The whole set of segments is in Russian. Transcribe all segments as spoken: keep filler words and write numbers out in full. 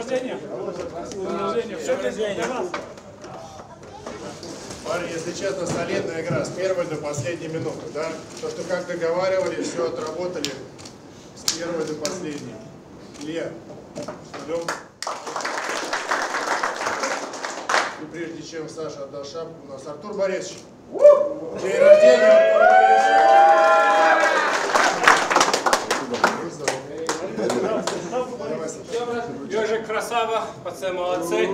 награждение. Награждение. Все для вас. Парни, если честно, солидная игра с первой до последней минуты, да? То, что как договаривались, все отработали с первой до последней. Илья, ждем. И прежде чем Саша отдал шапку, у нас Артур Борисович. День рождения, Артур Борисович. Ежик красава, пацаны молодцы.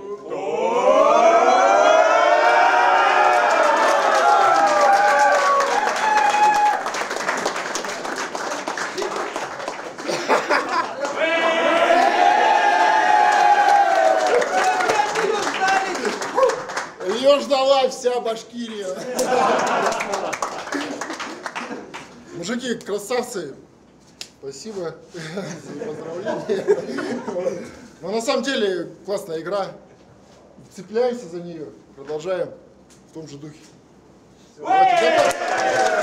Ее ждала вся Башкирия. Мужики, красавцы. Спасибо за поздравления. Но на самом деле классная игра. Цепляемся за нее. Продолжаем в том же духе. Давайте, готовы.